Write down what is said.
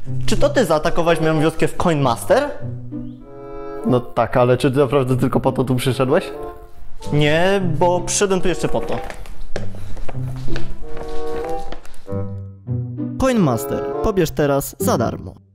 Czy to ty zaatakowałeś moją wioskę w Coinmaster? No tak, ale czy ty naprawdę tylko po to tu przyszedłeś? Nie, bo przyszedłem tu jeszcze po to. Coinmaster. Pobierz teraz za darmo.